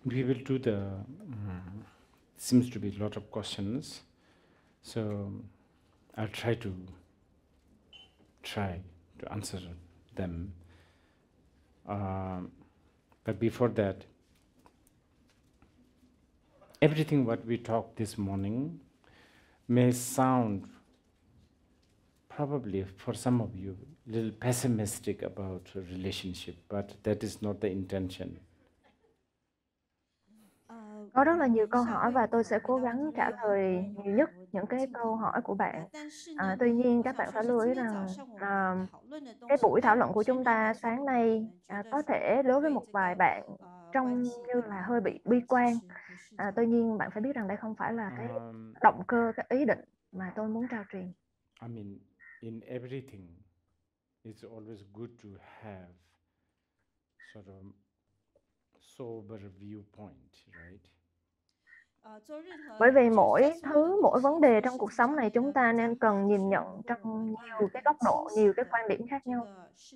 We will do the, seems to be a lot of questions. So I'll try to answer them. But before that, everything what we talked this morning may sound probably for some of you a little pessimistic about a relationship, but that is not the intention. Có rất là nhiều câu hỏi và tôi sẽ cố gắng trả lời nhiều nhất những cái câu hỏi của bạn. Tuy nhiên các bạn phải lưu ý rằng cái buổi thảo luận của chúng ta sáng nay có thể đối với một vài bạn trông như là hơi bị bi quan. Tuy nhiên bạn phải biết rằng đây không phải là cái động cơ, cái ý định mà tôi muốn trao truyền. I mean, in everything, it's always good to have sort of sober viewpoint, right? Bởi vì mỗi vấn đề trong cuộc sống này chúng ta nên cần nhìn nhận trong nhiều cái góc độ, nhiều cái quan điểm khác nhau.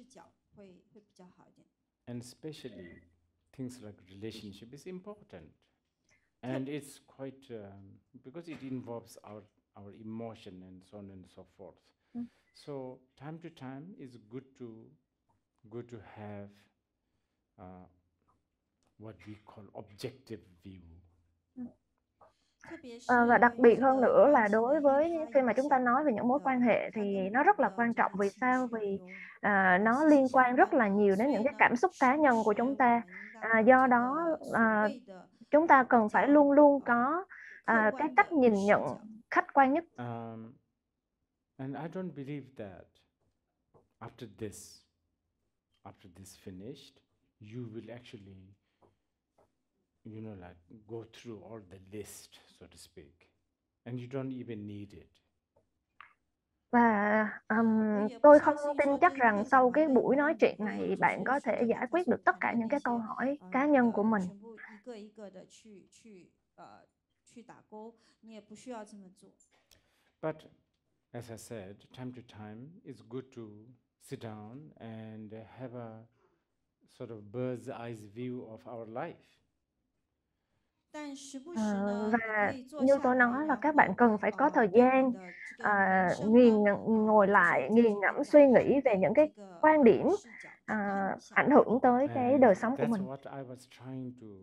And especially things like relationship is important. And it's quite, because it involves our emotion and so on and so forth. So time to time it's good to have what we call objective view. Và đặc biệt hơn nữa là đối với khi mà chúng ta nói về những mối quan hệ thì nó rất là quan trọng. Vì sao? Vì nó liên quan rất là nhiều đến những cái cảm xúc cá nhân của chúng ta. Do đó chúng ta cần phải luôn luôn có cái cách nhìn nhận khách quan nhất. And I don't believe that after this finished, you will actually, like go through all the list, so to speak, and you don't even need it. Và tôi không tin chắc rằng sau cái buổi nói chuyện này bạn có thể giải quyết được tất cả những cái câu hỏi cá nhân của mình. But as I said, time to time, it's good to sit down and have a sort of bird's eye view of our life. Và như tôi nói là các bạn cần phải có thời gian ngồi lại nghiền ngẫm suy nghĩ về những cái quan điểm ảnh hưởng tới cái đời sống của mình. That's what I was trying to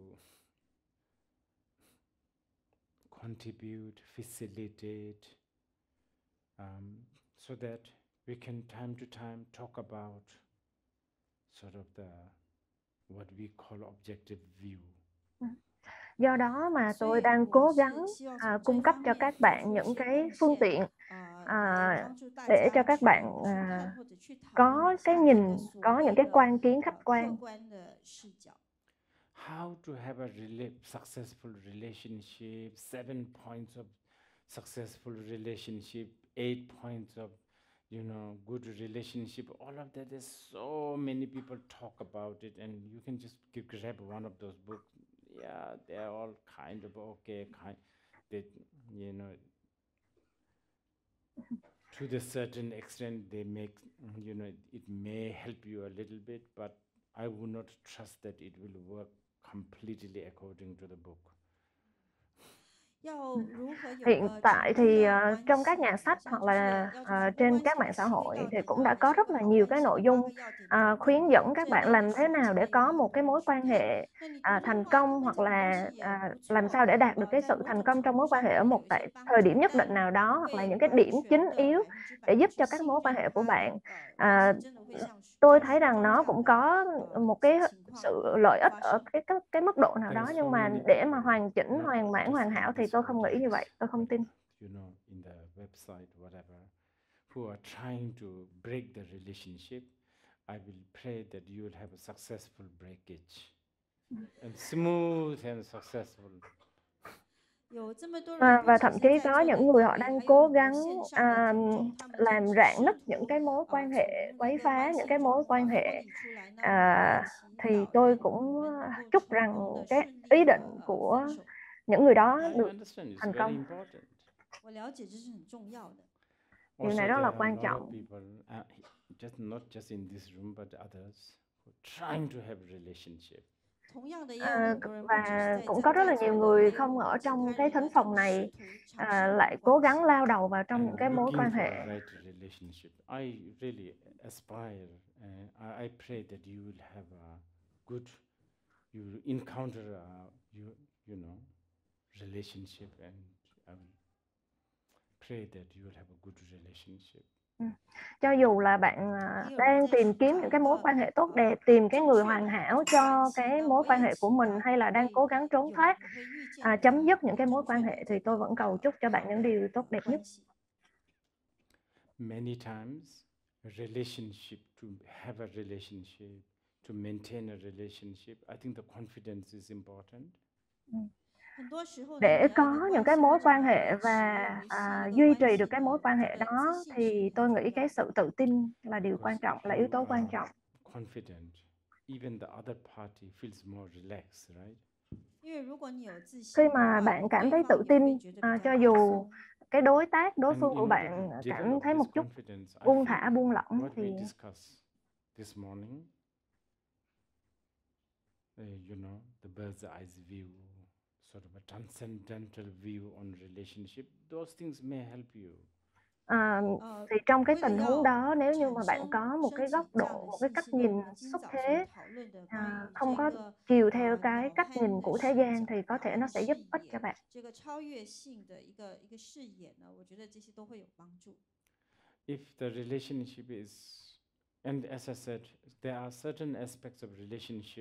contribute, facilitate, so that we can time to time talk about sort of what we call objective view. Do đó mà tôi đang cố gắng cung cấp cho các bạn những cái phương tiện để cho các bạn có cái nhìn, có những cái quan kiến khách quan. How to have a successful relationship, 7 points of successful relationship, 8 points of, good relationship. All of that, there's so many people talk about it, and you can just grab one of those books. Yeah, they're all kind of okay, to the certain extent they make, it may help you a little bit, but I would not trust that it will work completely according to the book. Hiện tại thì trong các nhà sách hoặc là trên các mạng xã hội thì cũng đã có rất là nhiều cái nội dung khuyến dẫn các bạn làm thế nào để có một cái mối quan hệ thành công, hoặc là làm sao để đạt được cái sự thành công trong mối quan hệ ở một thời điểm nhất định nào đó, hoặc là những cái điểm chính yếu để giúp cho các mối quan hệ của bạn. Tôi thấy rằng nó cũng có một cái sự lợi ích ở cái mức độ nào đó, nhưng mà để mà hoàn chỉnh, hoàn mãn, hoàn hảo thì tôi không nghĩ như vậy, tôi không tin. In the website, whatever, who are trying to break the relationship, I will pray that you will have a successful breakage and smooth and successful. Và thậm chí có những người họ đang cố gắng làm rạn nứt những cái mối quan hệ, quấy phá những cái mối quan hệ, thì tôi cũng chúc rằng cái ý định của những người đó được thành công. Điều này rất là quan trọng. Not just in this room, but others who are trying to have a relationship. Và cũng có rất là nhiều người không ở trong cái thính phòng này lại cố gắng lao đầu vào trong những cái mối quan hệ. Right relationship. I really aspire, I pray that you will have a good, you will encounter a, you know, relationship, and I will pray that you will have a good relationship. Cho dù là bạn đang tìm kiếm những cái mối quan hệ tốt đẹp, tìm cái người hoàn hảo cho cái mối quan hệ của mình, hay là đang cố gắng trốn thoát, chấm dứt những cái mối quan hệ, thì tôi vẫn cầu chúc cho bạn những điều tốt đẹp nhất. Many times, to have a relationship, to maintain a relationship, I think the confidence is important. Để có những cái mối quan hệ và duy trì được cái mối quan hệ đó, thì tôi nghĩ cái sự tự tin là điều quan trọng, là yếu tố quan trọng. Confident, even the other party feels more relaxed, right? Khi mà bạn cảm thấy tự tin, cho dù cái đối tác, đối phương của bạn cảm thấy một chút buông thả, buông lỏng, thì this morning, you know, the bird's eyes view, sort of a transcendental view on relationship, those things may help you. Thì trong cái tình huống đó, nếu như mà bạn có một cái góc độ, một cái cách nhìn xuất thế, không có chiều theo cái cách nhìn của thế gian, thì có thể nó sẽ giúp ích cho bạn. If the relationship is, and as I said, there are certain aspects of relationship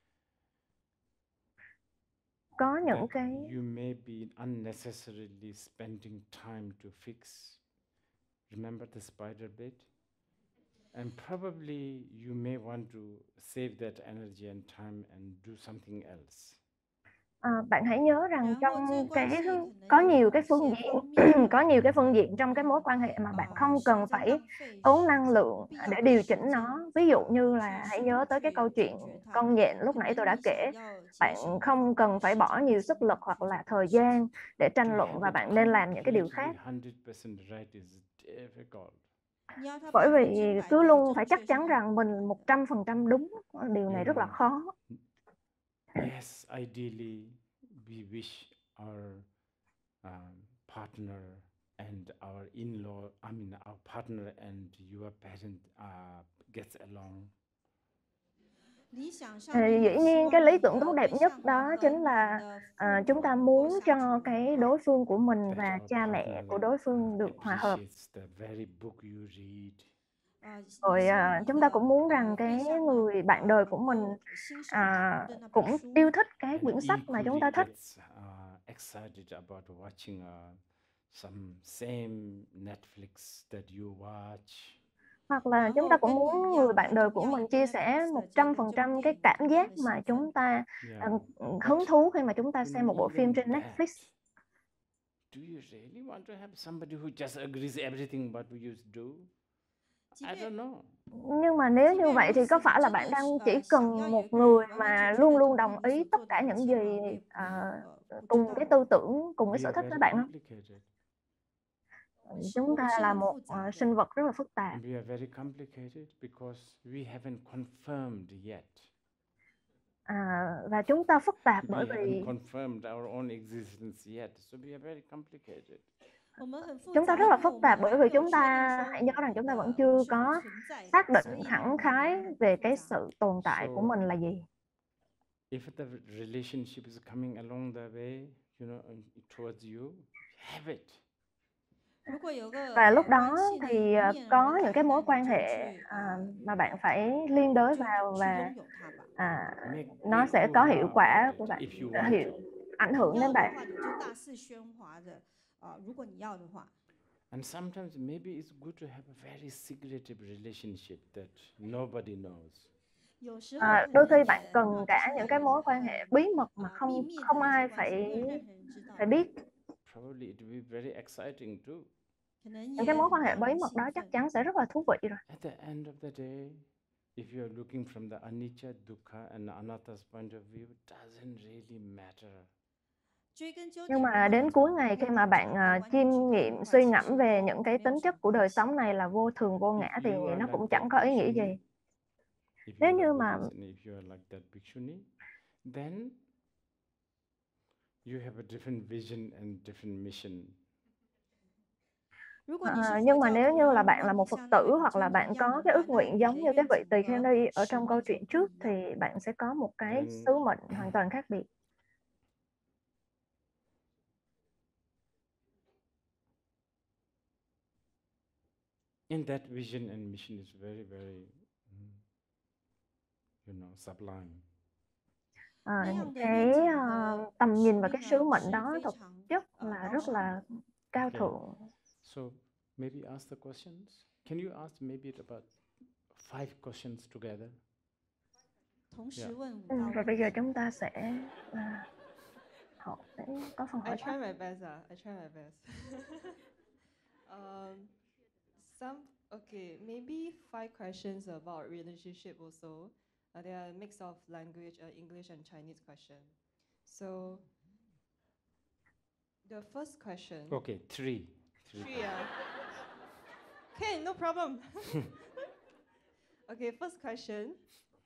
có những cái you may be unnecessarily spending time to fix. Remember the spider bit? And probably you may want to save that energy and time and do something else. Bạn hãy nhớ rằng trong cái có nhiều cái phương diện trong cái mối quan hệ mà bạn không cần phải tốn năng lượng để điều chỉnh nó. Ví dụ như là hãy nhớ tới cái câu chuyện con nhện lúc nãy tôi đã kể. Bạn không cần phải bỏ nhiều sức lực hoặc là thời gian để tranh luận, và bạn nên làm những cái điều khác. Bởi vì cứ luôn phải chắc chắn rằng mình 100% đúng, điều này rất là khó. Yes, ideally we wish our partner and our in-law, our partner and your parent gets along. Dĩ nhiên cái lý tưởng tốt đẹp nhất đó chính là chúng ta muốn cho cái đối phương của mình và cha mẹ của đối phương được hòa hợp. Rồi chúng ta cũng muốn rằng cái người bạn đời của mình cũng yêu thích cái quyển sách mà chúng ta thích. Excited about watching some same Netflix that you watch. Hoặc là chúng ta cũng muốn người bạn đời của mình chia sẻ 100% cái cảm giác mà chúng ta hứng thú khi mà chúng ta xem một bộ phim trên Netflix. Do you really want to have somebody who just agrees everything what you do? I don't know. Nhưng mà nếu như vậy thì có phải là bạn đang chỉ cần một người mà luôn luôn đồng ý tất cả những gì cùng cái tư tưởng, cùng cái sở thích với bạn không? Chúng ta là một sinh vật rất là phức tạp. We are very complicated because we haven't confirmed yet. Và chúng ta phức tạp bởi vì confirmed our own existence yet, so we are very complicated. Chúng ta rất là phức tạp bởi vì chúng ta hãy nhớ rằng chúng ta vẫn chưa có xác định khẳng khái về cái sự tồn tại của mình là gì. If the relationship is coming along the way, you know, towards you, have it. Và lúc đó thì có những cái mối quan hệ mà bạn phải liên đới vào, và nó sẽ có hiệu quả của bạn, ảnh hưởng đến bạn. And sometimes maybe it's good to have a very secretive relationship that nobody knows. Đôi khi bạn cần cả những cái mối quan hệ bí mật mà không ai phải biết. Probably it will be very exciting too. Những cái mối quan hệ bí mật đó chắc chắn sẽ rất là thú vị rồi. At the end of the day, if you are looking from the anicca, dukkha and anatta's point of view, it doesn't really matter. Nhưng mà đến cuối ngày, khi mà bạn chiêm nghiệm, suy ngẫm về những cái tính chất của đời sống này là vô thường, vô ngã, thì nó cũng chẳng có ý nghĩa gì. Nếu như mà then you have a different vision and different mission. Nhưng mà nếu như là bạn là một Phật tử hoặc là bạn có cái ước nguyện giống như cái vị tỳ kheo ni ở trong câu chuyện trước thì bạn sẽ có một cái sứ mệnh hoàn toàn khác biệt. In that vision and mission is very, very, sublime. Cái tầm nhìn và cái sứ mệnh đó thực chất là rất là cao thượng. So maybe ask the questions. Can you ask maybe about 5 questions together? Và bây giờ chúng ta sẽ có phần hỏi. I try my best. Maybe 5 questions about relationship also. They are a mix of language, English and Chinese question. So the first question. Okay, 3. 3. Okay, no problem. Okay, first question.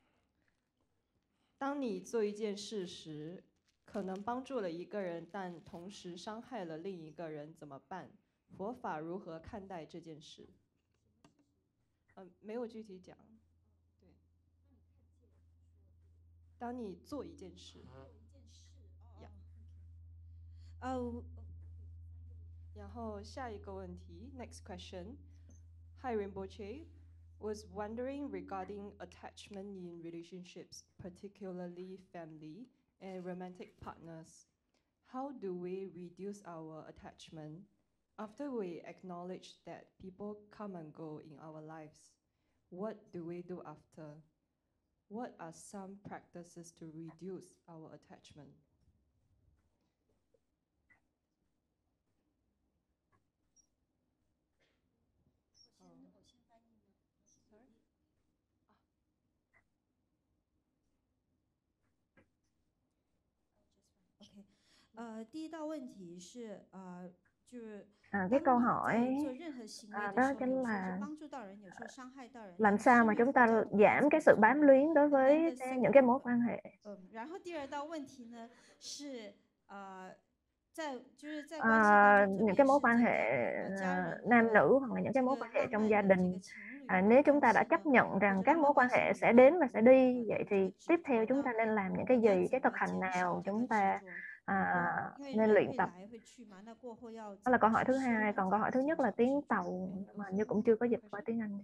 当你做一件事时，可能帮助了一个人，但同时伤害了另一个人，怎么办？佛法如何看待这件事？没有具体讲。对。当你做一件事。然后下一个问题 ，next question. Hi Rinpoche, was wondering regarding attachment in relationships, particularly family and romantic partners. How do we reduce our attachment after we acknowledge that people come and go in our lives? What do we do after? What are some practices to reduce our attachment? Cái câu hỏi đó chính là làm sao mà chúng ta giảm cái sự bám luyến đối với những cái mối quan hệ. Những cái mối quan hệ nam nữ hoặc là những cái mối quan hệ trong gia đình. Nếu chúng ta đã chấp nhận rằng các mối quan hệ sẽ đến và sẽ đi, vậy thì tiếp theo chúng ta nên làm những cái gì, cái thực hành nào chúng ta nên luyện tập. Đó là câu hỏi thứ hai. Còn câu hỏi thứ nhất là tiếng Tàu mà như cũng chưa có dịch qua tiếng Anh.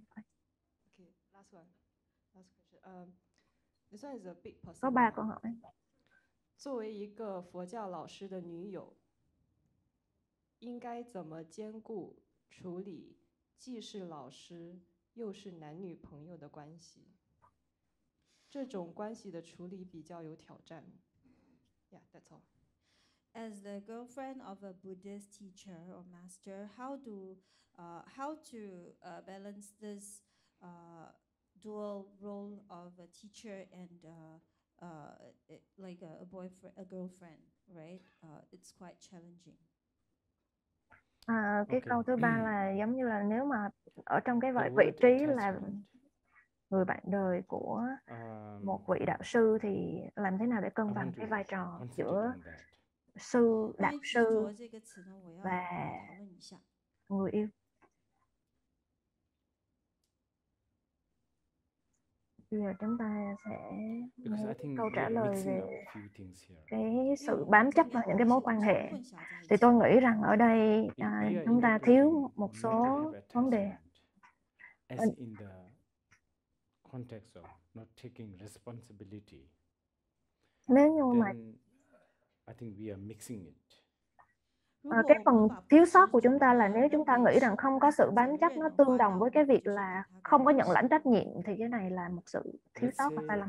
Có 3 câu hỏi. 作为一个佛教老师的女友，应该怎么兼顾处理既是老师又是男女朋友的关系？这种关系的处理比较有挑战。Yeah, that's all. As the girlfriend of a Buddhist teacher or master, how to balance this dual role of a teacher and like a boyfriend, a girlfriend, right? It's quite challenging. Cái câu thứ 3 là giống như là nếu mà ở trong cái vị trí là người bạn đời của một vị đạo sư thì làm thế nào để cân bằng cái vai trò giữa đạo sư và người yêu. Bây giờ chúng ta sẽ nghe câu trả lời về cái sự bám chấp vào những cái mối quan hệ. Thì tôi nghĩ rằng ở đây chúng ta thiếu một số vấn đề. Nếu như mà cái phần thiếu sót của chúng ta là nếu chúng ta nghĩ rằng không có sự bám chấp, nó tương đồng với cái việc là không có nhận lãnh trách nhiệm, thì cái này là một sự thiếu sót và sai lầm.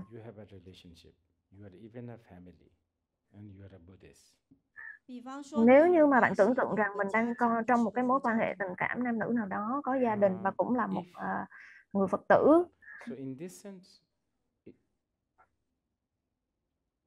Nếu như mà bạn tưởng tượng rằng mình đang trong một cái mối quan hệ tình cảm nam nữ nào đó, có gia đình và cũng là một người Phật tử. So in this sense,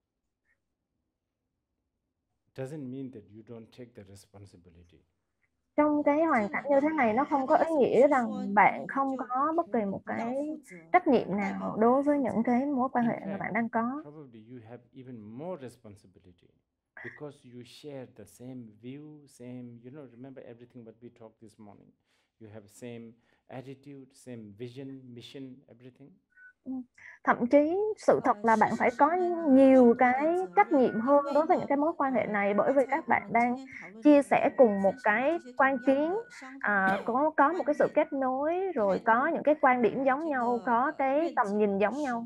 doesn't mean that you don't take the responsibility. trong cái hoàn cảnh như thế này nó không có ý nghĩa rằng bạn không có bất kỳ một cái trách nhiệm nào đối với những cái mối quan In hệ mà fact, bạn đang có. probably you have even more responsibility because you share the same view, same, remember everything what we talked this morning. You have same attitude, same vision, mission, everything. Thậm chí sự thật là bạn phải có nhiều cái trách nhiệm hơn đối với những cái mối quan hệ này, bởi vì các bạn đang chia sẻ cùng một cái quan kiến, có một cái sự kết nối, rồi có những cái quan điểm giống nhau, có cái tầm nhìn giống nhau.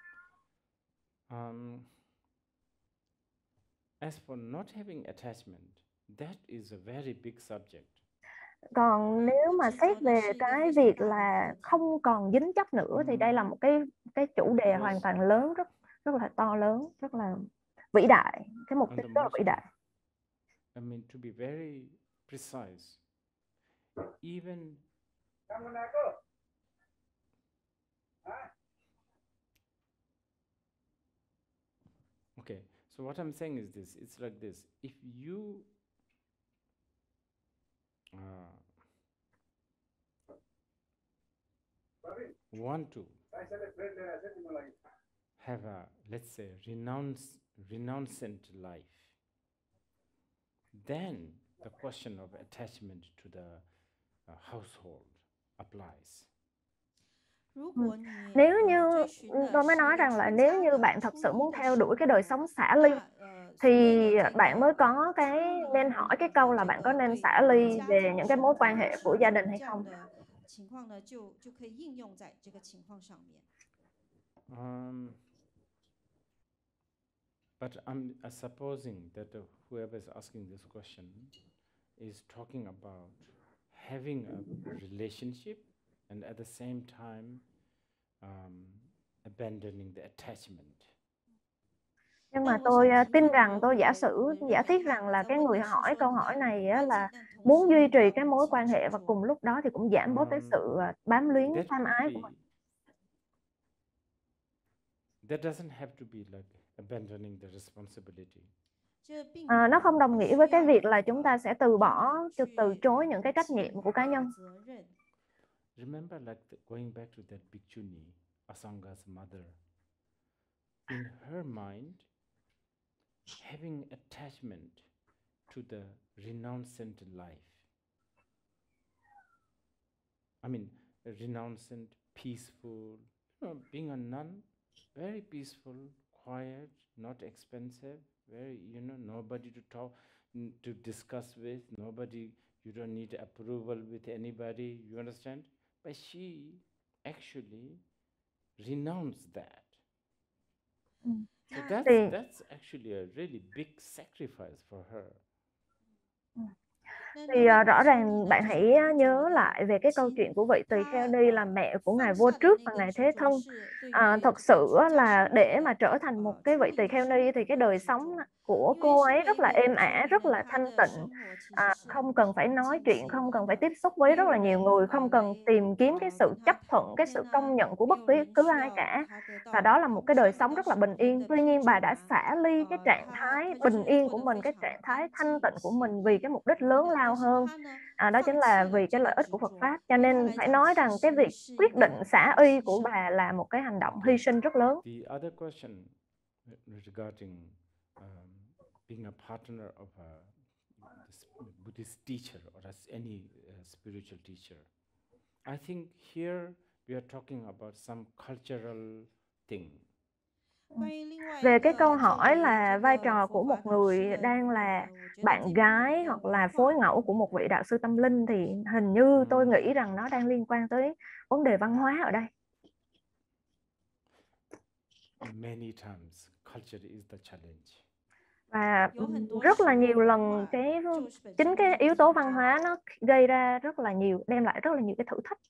As for not having attachment, that is a very big subject. Còn nếu mà xét về cái việc là không còn dính chấp nữa thì đây là một cái chủ đề hoàn toàn lớn, rất là to lớn, rất là vĩ đại, cái mục tiêu rất là vĩ đại. I mean, to be very precise, even okay, so what I'm saying is this, it's like this. If you want to have a, let's say, renouncent life, then the question of attachment to the household applies. Nếu như tôi mới nói rằng là nếu như bạn thật sự muốn theo đuổi cái đời sống xả ly thì bạn mới có nên hỏi cái câu là bạn có nên xả ly về những cái mối quan hệ của gia đình hay không. But I'm supposing that whoever is asking this question is talking about having a relationship and at the same time abandoning the attachment. Nhưng mà tôi tin rằng, tôi giả thiết rằng là cái người hỏi câu hỏi này là muốn duy trì cái mối quan hệ và cùng lúc đó thì cũng giảm bớt cái sự bám luyến tham ái của mình. That doesn't have to be like abandoning the responsibility. Nó không đồng nghĩa với cái việc là chúng ta sẽ từ chối những cái trách nhiệm của cá nhân. Remember, like going back to that Bhikshuni, Asanga's mother. In her mind, having attachment to the renouncent life. I mean, a renouncent, peaceful, being a nun, very peaceful, quiet, not expensive, very, nobody to talk, to discuss with, nobody, you don't need approval with anybody, you understand? But she actually renounced that. So that's actually a really big sacrifice for her. Thì rõ ràng bạn hãy nhớ lại về cái câu chuyện của vị tỳ kheo ni là mẹ của ngài Vô Trước và ngài Thế Thân. Thật sự là để mà trở thành một cái vị tỳ kheo ni thì cái đời sống của cô ấy rất là êm ả, rất là thanh tịnh, không cần phải nói chuyện, không cần phải tiếp xúc với rất là nhiều người, không cần tìm kiếm cái sự chấp thuận, cái sự công nhận của bất cứ ai cả. Và đó là một cái đời sống rất là bình yên. Tuy nhiên bà đã xả ly cái trạng thái bình yên của mình, cái trạng thái thanh tịnh của mình vì cái mục đích lớn lao hơn. Đó chính là vì cái lợi ích của Phật Pháp. Cho nên phải nói rằng cái việc quyết định xả y của bà là một cái hành động hy sinh rất lớn. The other question regarding being a partner of a Buddhist teacher or as any spiritual teacher, I think here we are talking about some cultural thing. Về cái câu hỏi là vai trò của một người đang là bạn gái hoặc là phối ngẫu của một vị đạo sư tâm linh thì hình như tôi nghĩ rằng nó đang liên quan tới vấn đề văn hóa ở đây. Many times culture is the challenge. Và rất là nhiều lần chính cái yếu tố văn hóa nó gây ra đem lại rất là nhiều cái thử thách.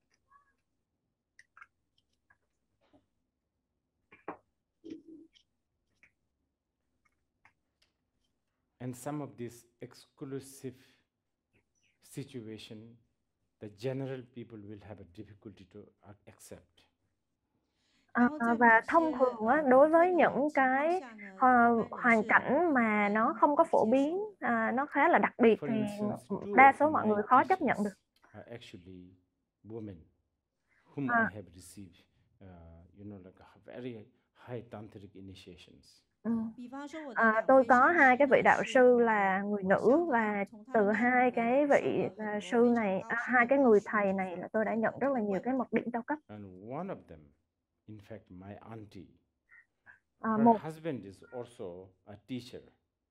And some of this exclusive situation, the general people will have a difficulty to accept. Và thông thường á, đối với những cái hoàn cảnh mà nó không có phổ biến, nó khá là đặc biệt For thì instance, two đa of số mọi my người khó chấp nhận được. teachers are actually women whom À. I have received, like very high tantric initiations. Tôi có hai cái vị đạo sư là người nữ, và từ hai cái vị sư này, hai cái người thầy này là tôi đã nhận rất là nhiều cái mật điểm cao cấp. And one of them, in fact, my auntie, Một her husband is also a teacher.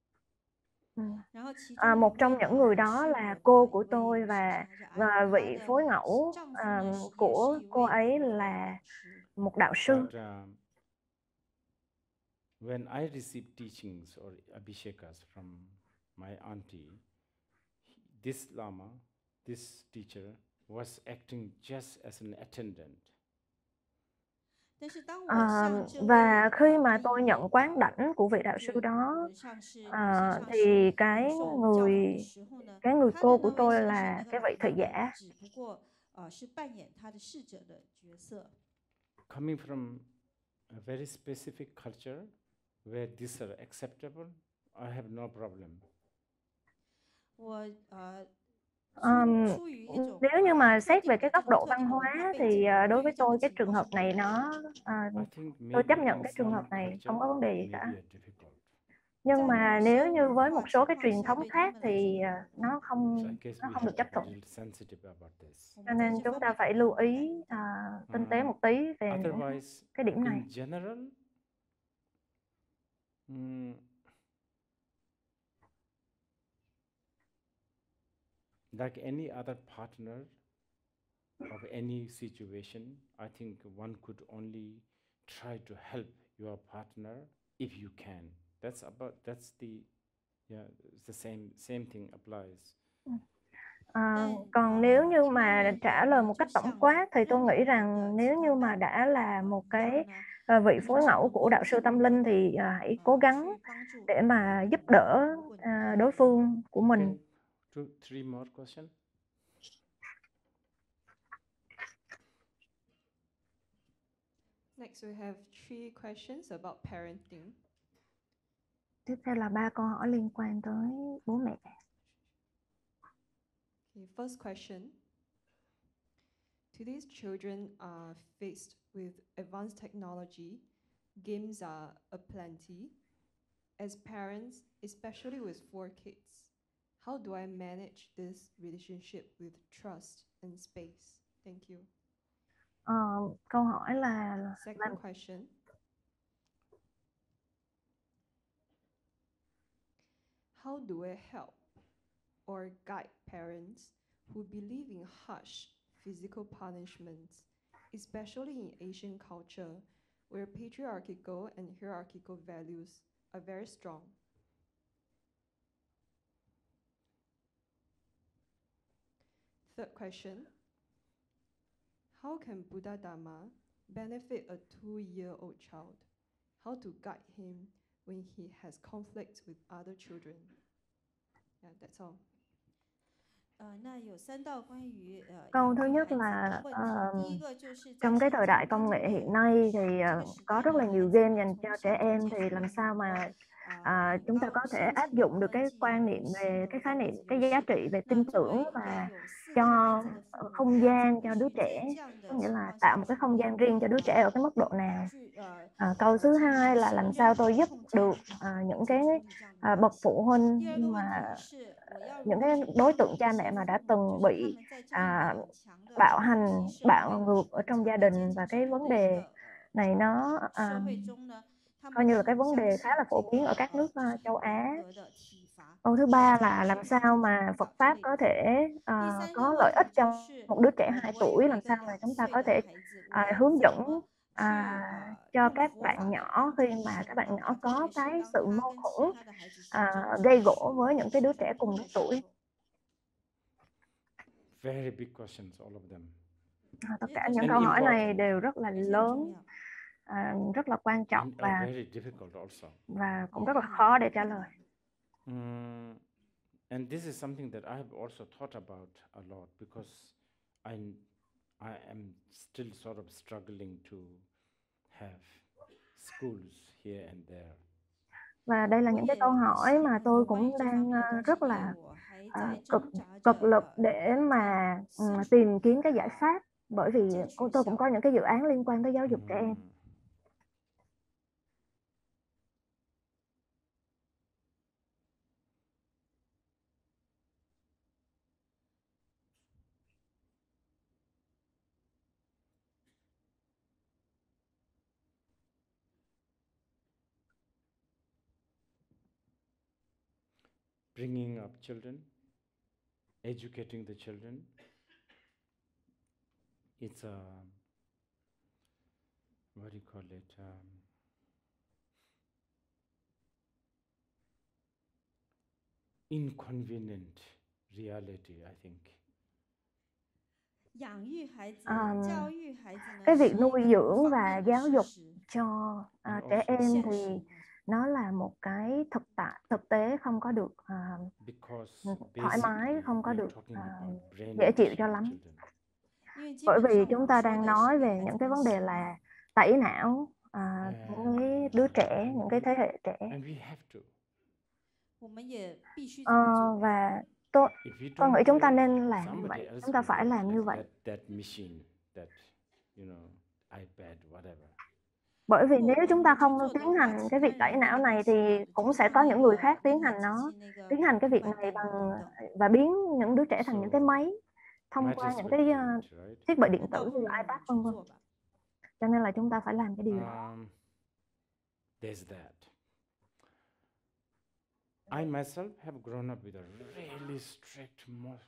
Một trong những người đó là cô của tôi, và vị phối ngẫu của cô ấy là một đạo sư. But when I received teachings or abhishekas from my auntie, this lama, this teacher, was acting just as an attendant. Và khi mà tôi nhận quán đảnh của vị đạo sư đó, thì cái người cô của tôi là cái vị thị giả. Coming from a very specific culture where these are acceptable, I have no problem. Nếu như mà xét về cái góc độ văn hóa thì đối với tôi cái trường hợp này tôi chấp nhận cái trường hợp này, không có vấn đề gì cả. Nhưng mà nếu như với một số cái truyền thống khác thì nó không được chấp thuận. Cho nên chúng ta phải lưu ý tinh tế một tí về cái điểm này. In general, like any other partner of any situation, I think one could only try to help your partner if you can. That's the same thing applies. Còn nếu như mà trả lời một cách tổng quát thì tôi nghĩ rằng nếu như mà đã là một cái vị phối ngẫu của đạo sư tâm linh thì hãy cố gắng để mà giúp đỡ đối phương của mình. Okay. 3 more questions. Next, we have 3 questions about parenting. Tiếp theo là 3 câu hỏi liên quan tới bố mẹ. Okay, first question. Today's children are faced with advanced technology. Games are aplenty. As parents, especially with 4 kids, how do I manage this relationship with trust and space? Thank you. Câu hỏi là Second question. How do I help or guide parents who believe in harsh physical punishments, especially in Asian culture, where patriarchal and hierarchical values are very strong? Third question. How can Buddha Dhamma benefit a 2-year-old child? How to guide him when he has conflicts with other children? Yeah, that's all. Câu thứ nhất là trong cái thời đại công nghệ hiện nay thì có rất là nhiều game dành cho trẻ em, thì làm sao mà chúng ta có thể áp dụng được cái quan niệm về cái khái niệm, cái giá trị về tin tưởng và cho không gian cho đứa trẻ, có nghĩa là tạo một cái không gian riêng cho đứa trẻ ở cái mức độ nào. Câu thứ hai là làm sao tôi giúp được những cái bậc phụ huynh mà những cái đối tượng cha mẹ mà đã từng bị bạo hành, bạo ngược ở trong gia đình, và cái vấn đề này nó coi như là cái vấn đề khá là phổ biến ở các nước châu Á. Câu thứ ba là làm sao mà Phật pháp có thể có lợi ích cho một đứa trẻ 2 tuổi, làm sao mà chúng ta có thể hướng dẫn cho các bạn nhỏ khi mà các bạn nhỏ có cái sự mâu thuẫn gây gổ với những cái đứa trẻ cùng lứa tuổi. Very big questions, all of them. Tất cả những câu hỏi này đều rất là lớn, rất là quan trọng và cũng rất là khó để trả lời. And this is something that I have also thought about a lot, because I am still sort of struggling to have schools here and there. Và đây là những cái câu hỏi mà tôi cũng đang rất là cực cực lực để mà tìm kiếm cái giải pháp, bởi vì tôi cũng có những cái dự án liên quan tới giáo dục trẻ em. Bringing up children, educating the children, it's a, what do you call it, inconvenient reality, I think. Cái việc nuôi dưỡng và giáo dục cho trẻ em thì nó là một cái thực tế không có được thoải mái, không có được dễ chịu cho lắm. Bởi vì chúng ta đang nói về những cái vấn đề là tẩy não những cái đứa trẻ, những cái thế hệ trẻ. Và tôi nghĩ chúng ta nên làm như vậy, chúng ta phải làm như vậy. Bởi vì nếu chúng ta không tiến hành cái việc tẩy não này thì cũng sẽ có những người khác tiến hành cái việc này và biến những đứa trẻ thành những cái máy thông qua những cái thiết bị điện tử như iPad vân vân. Cho nên là chúng ta phải làm cái điều đó. There's that. I myself have grown up with a really strict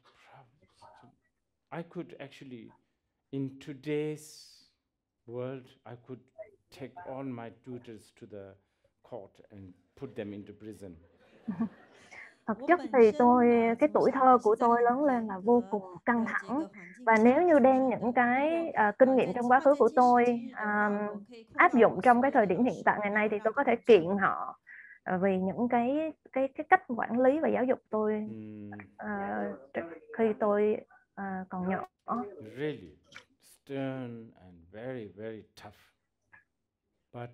I could actually, in today's world, I could take all my tutors to the court and put them into prison. Thực chất thì cái tuổi thơ của tôi lớn lên là vô cùng căng thẳng, và nếu như đem những cái kinh nghiệm trong quá khứ của tôi áp dụng trong cái thời điểm hiện tại ngày nay thì tôi có thể kiện họ vì những cái cách quản lý và giáo dục tôi khi tôi còn nhỏ. Really stern and very, very tough. But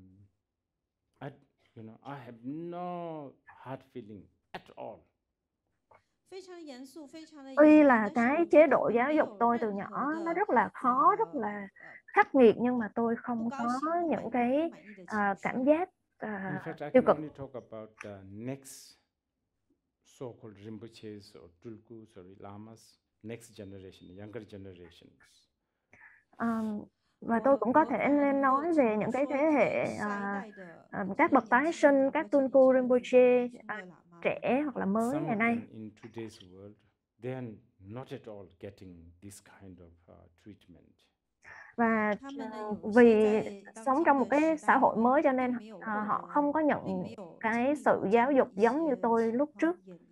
I have no hard feeling at all. Tuy là cái chế độ giáo dục tôi từ nhỏ nó rất là khó, rất là khắc nghiệt, nhưng mà tôi không có những cái cảm giác in fact, I tiêu can cực. only talk about the next so-called Rinpoches or Tulkus or Lamas, next generation, younger generations. Và tôi cũng có thể nên nói về những cái thế hệ các bậc tái sinh, các Tulku Rinpoche trẻ hoặc là mới ngày nay. In today's world, they are not at all getting this kind of treatment. Và vì sống trong một cái xã hội mới cho nên họ không có nhận cái sự giáo dục giống như tôi lúc trước.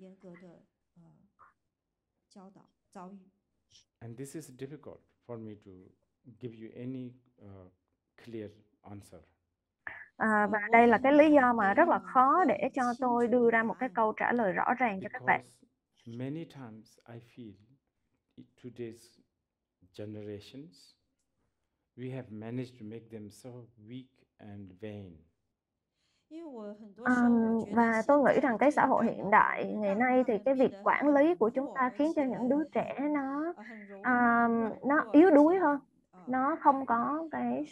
And this is difficult for me to give you any clear answer. Và đây là cái lý do mà rất là khó để cho tôi đưa ra một cái câu trả lời rõ ràng cho các bạn. Many times I feel today's generations, we have managed to make them so weak and vain. Và tôi nghĩ rằng cái xã hội hiện đại ngày nay thì cái việc quản lý của chúng ta khiến cho những đứa trẻ nó yếu đuối hơn, nó không có cái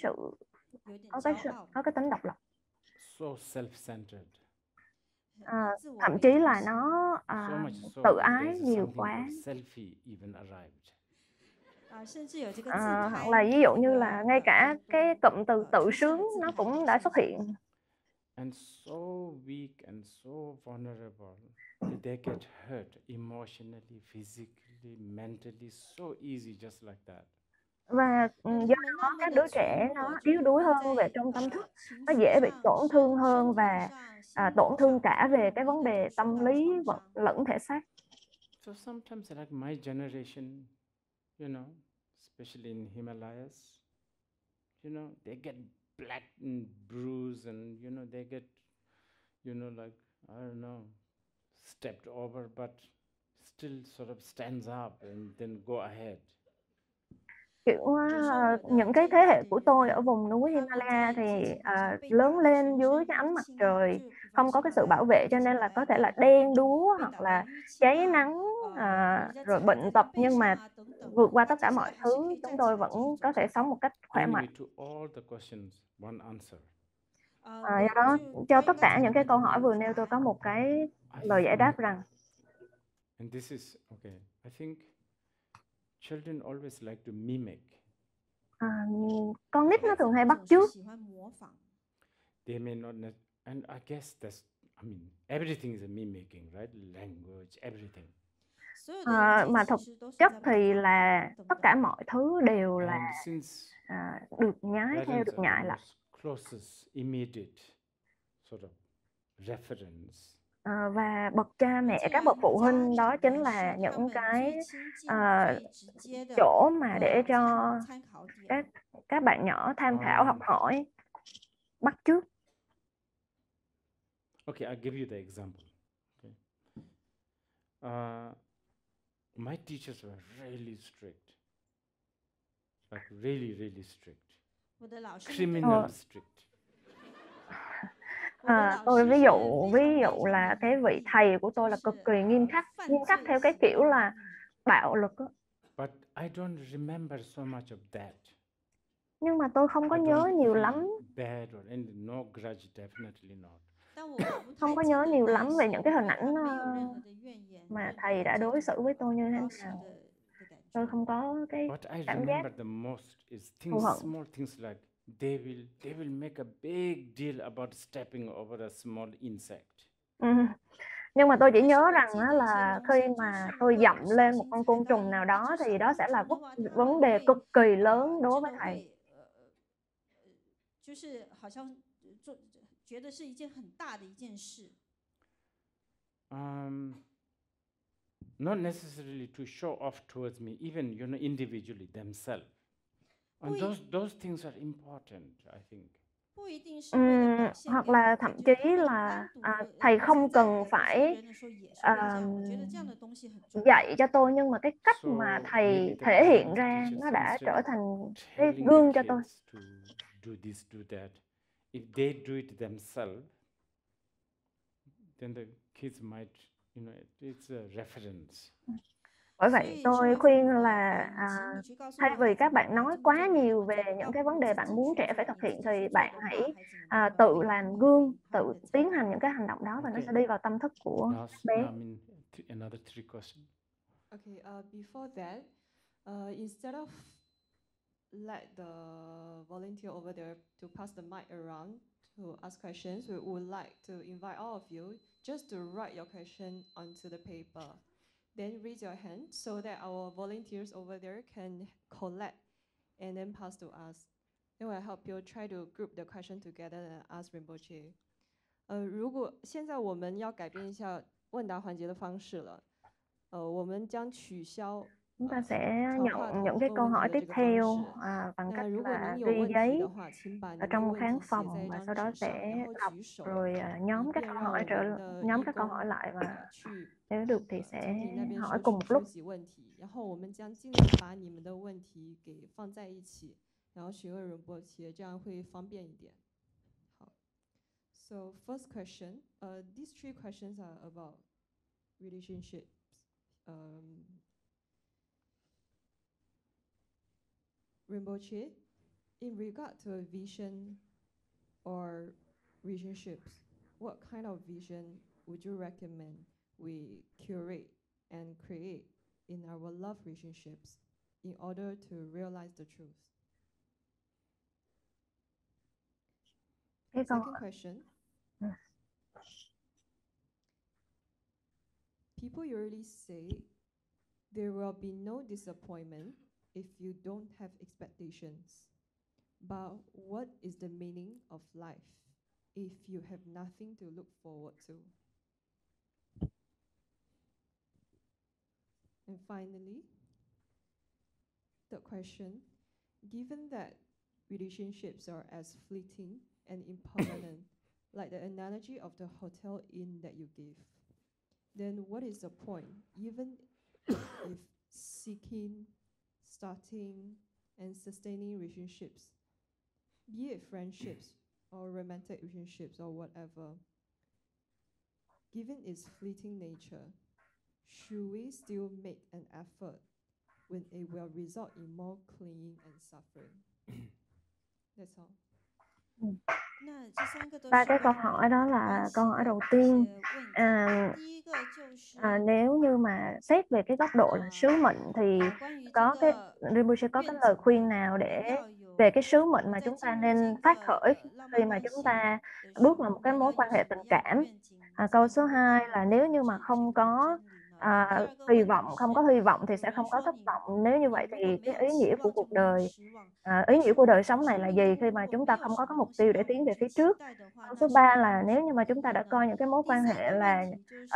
tính độc lập. So self-centered. Thậm chí là nó tự ái nhiều quá. Hoặc là ví dụ như là ngay cả cái cụm từ tự sướng nó cũng đã xuất hiện. And so weak and so vulnerable that they get hurt emotionally, physically, mentally, so easy just like that. Và do đó các đứa trẻ nó yếu đuối hơn về trong tâm thức, nó dễ bị tổn thương hơn và tổn thương cả về cái vấn đề tâm lý lẫn thể xác. So sometimes like my generation, especially in Himalayas, they get black and bruised and they get like I don't know, stepped over but still sort of stands up and then go ahead. kiểu những cái thế hệ của tôi ở vùng núi Himalaya thì lớn lên dưới cái ánh mặt trời, không có cái sự bảo vệ, cho nên là có thể là đen đúa hoặc là cháy nắng, rồi bệnh tật, nhưng mà vượt qua tất cả mọi thứ chúng tôi vẫn có thể sống một cách khỏe mạnh. Anyway, to all the questions, one answer. Do đó cho tất cả những cái câu hỏi vừa nêu tôi có một cái lời giải đáp rằng, and this is okay, I think children always like to mimic. Con nít nó thường hay bắt chước. They may not, and I guess that's, I mean, everything is a mimicking, right? Language, everything. Mà thực chất thì là tất cả mọi thứ đều là And since được nhái theo, parents được are the nhại lại. most closest, immediate sort of reference, Và bậc cha mẹ, các bậc phụ huynh đó chính là những cái chỗ mà để cho các bạn nhỏ tham khảo, học hỏi, bắt chước. okay, I'll give you the example. Okay. My teachers were really strict, like really, really strict, criminal strict. Tôi ví dụ là cái vị thầy của tôi là cực kỳ nghiêm khắc theo cái kiểu là bạo lực đó. But I don't remember so much of that. Nhưng mà tôi không có nhớ nhiều lắm. Bad or and no grudge, definitely not. Không có nhớ nhiều lắm về những cái hình ảnh mà thầy đã đối xử với tôi như thế nào. Tôi không có cái What I cảm giác remember the most is things, small things like they will make a big deal about stepping over a small insect. Nhưng mà tôi chỉ nhớ rằng là khi mà tôi dậm lên một con côn trùng nào đó thì đó sẽ là vấn đề cực kỳ lớn đối với thầy. Not necessarily to show off towards me, even individually themselves. And those things are important, I think. Hoặc là thậm chí là thầy không cần phải dạy cho tôi, nhưng mà cái cách mà thầy thể hiện ra nó đã trở thành cái gương cho tôi. To do this, do that. If they do it themselves, then the kids might, it's a reference. Bởi vậy tôi khuyên là thay vì các bạn nói quá nhiều về những cái vấn đề bạn muốn trẻ phải thực hiện, thì bạn hãy tự làm gương, tự tiến hành những cái hành động đó, và nó sẽ đi vào tâm thức của bé. Another 3 questions. Okay, before that, instead of let the volunteer over there to pass the mic around to ask questions, we would like to invite all of you just to write your question onto the paper. Then raise your hand so that our volunteers over there can collect and then pass to us. Then we'll help you try to group the question together and ask Rinpoche. 如果现在我们要改变一下问答环节的方式了，我们将取消 Chúng ta sẽ nhận những cái câu hỏi tiếp theo bằng cách là ghi giấy ở trong khán phòng, và sau đó sẽ đọc rồi nhóm các câu hỏi lại, và nếu được thì sẽ hỏi cùng một lúc. 然后我们将尽量把你们的问题给放在一起，然后询问仁波切，这样会方便一点。好 ，So first question, these 3 questions are about relationships. Rinpoche, in regard to a vision or relationships, what kind of vision would you recommend we curate and create in our love relationships in order to realize the truth? Second question. People usually say there will be no disappointment if you don't have expectations. But what is the meaning of life if you have nothing to look forward to? And finally, third question, given that relationships are as fleeting and impermanent, like the analogy of the hotel inn that you gave, then what is the point, even if seeking, starting, and sustaining relationships, be it friendships or romantic relationships or whatever, given its fleeting nature, should we still make an effort when it will result in more clinging and suffering? That's all. 那这三个都 Ba 是 cái câu 关于 hỏi đó là 关系 câu hỏi 的 đầu 一 tiên. 些问题。 À, 第一个就是 nếu như mà xét về cái góc độ là sứ mệnh thì 关于这 có cái 个 Rinpoche có cái 愿 lời 景 khuyên 的 nào 我们 để 要有 về cái sứ mệnh mà 在 chúng ta 进入 nên 这 phát 个 khởi 浪 khi 漫 mà 关 chúng 系 ta 的时 bước 候， vào 我 một cái 们 mối 要 quan 有 hệ 什 tình 么样的 cảm? 愿景 Câu 才 số 能够 2 让我 là 们 nếu 去 như mà 追 không 寻 có 真理呢？第二个问题 không có hy 是 vọng thì 有 sẽ 人 không có 说 thất 你 vọng. Nếu như 你 vậy 如 thì 果没 cái 有 ý 期 nghĩa của 望就 cuộc 没有 đời, 失望。 ý 但 nghĩa 是 của 我 đời 们 sống này 生 là 命 gì 中 khi 如 mà 果 chúng 没 ta 有 không 什 có 么 mục 希 tiêu để 望 tiến 我 về 们 phía 去期 trước? 待的话， Câu 那 số 是 3 什么 là 样 nếu 的 như mà 生 chúng ta 命 đã 呢？ coi những cái mối 第 quan 三 hệ 个 là 问题就是，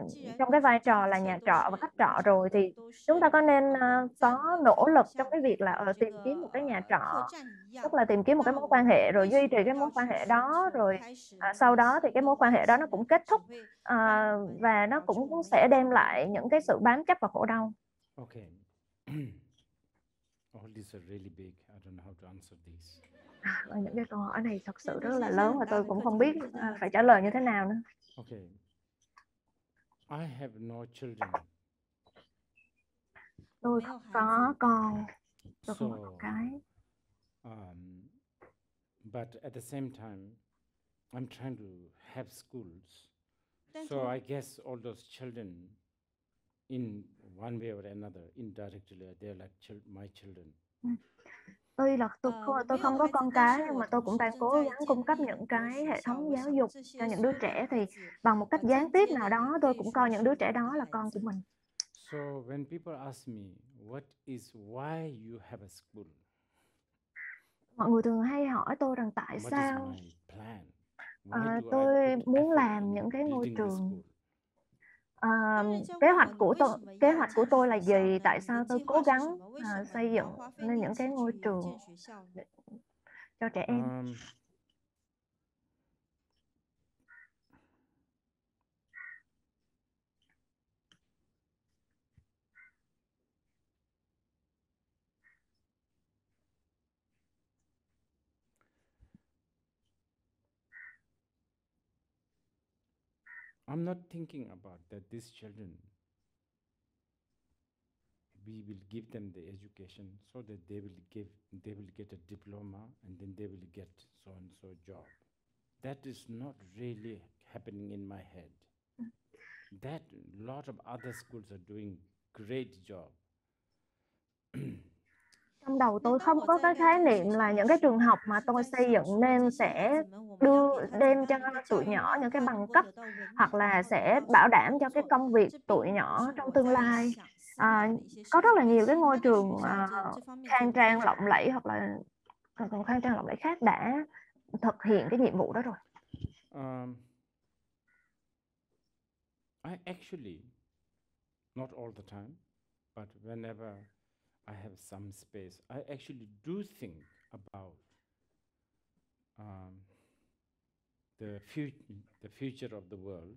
既然 trong cái 我 vai 们这 trò 一 là 切 nhà 都 trọ và 是 khách 无 trọ 常 rồi 的， thì 都 chúng ta 是 có nên 短 có 暂的， nỗ 就 lực 好 trong 像 cái 我 việc 们 là 的这 tìm kiếm 个 một cái nhà 客 trọ, 栈一 tức 样。 là tìm kiếm một cái 那 mối 我 quan 们 hệ rồi 为 duy 什 trì 么 cái mối 要 quan 去 hệ 寻 đó 求 rồi 开始 sau 关 đó 系 thì cái 的 mối quan 关 hệ đó 系 nó 呢？ cũng 它 kết 只 thúc 会让我们 và nó 导致 cũng 我们 sẽ 有 đem 更多的 lại 痛 những 苦。 cái sự bám chấp và khổ đau. Okay. All these are really big. I don't know how to answer these. Những cái câu hỏi này thật 这 sự 都 rất 是 là 一些 lớn 很 và 大 tôi 的 cũng 课 không 题，我 biết 不知道 phải 怎 trả 么 lời như 回 thế 答。 nào nữa. Okay. I have no children. Tôi 没有 không 孩 có 子， con, tôi không có So, con cái. um, but at the same time, I'm trying to have schools. 但 So 同 I guess all those children, in one way or another, indirectly, they're like my children. Tuy là tôi 我 tôi 没有 không có 孩子， con 但 cái 是 nhưng 我 mà tôi 同 cũng 时 đang 正 cố 在 gắng 建 cung cấp 立 những 很多 cái 学 hệ 校。 thống 我 giáo 想 dục 这 cho 些 những đứa 所有的 trẻ 孩 thì 子， bằng một cách gián 间 tiếp 接 nào 的 đó 也 tôi 可以 cũng 说 coi những 是 đứa 我 trẻ 们 đó 的 là 孩 con của 子。 mình. So when people ask me, what is why you have a school? Mọi người thường hay hỏi tôi rằng tại What is sao my plan? Why do I tôi put muốn effort làm in những cái ngôi building the trường. school? 当然这样 Kế 问 hoạch 我，你 của 为 tôi 什么 kế 要 hoạch của 建 tôi 学 là 校 gì? 呢？ Tại 你的 sao tôi 计 cố 划是 gắng 什么？为什么 xây 你 dựng 要花费 nên 力 những 气 cái ngôi 去 trường 建学校呢？ cho trẻ em? I'm not thinking about that these children, we will give them the education so that they will get a diploma and then they will get so and so job. That is not really happening in my head. That lot of other schools are doing great job. Trong đầu 那 tôi 当 không 我 có 在 cái 盖 khái 这个 niệm 学 là 校 những 的 cái 时 trường 候， học 我 mà 是 tôi 在 xây 想 dựng 说， nên 这些孩 sẽ 子们，我们要给他怎么 đem cho 样的一个 tụi 教育， nhỏ 让 những cái 他 bằng 能够 cấp 得到文凭， hoặc 然 là 后得 sẽ 到 bảo 相关的 đảm cho 工 cái 作。 công việc 这 tụi 并不 nhỏ 是 trong 我 tương 在 lai. 想思 À, 考的一些事 có rất 情， là 因为 nhiều 其 cái 他 ngôi 的学 trường 校这方面做 khang 得非 trang 常 lộng 好。 lẫy hoặc là còn khang trang lộng lẫy khác đã thực hiện cái nhiệm vụ đó rồi. I actually, not all the time, but whenever I have some space, I actually do think about the future of the world.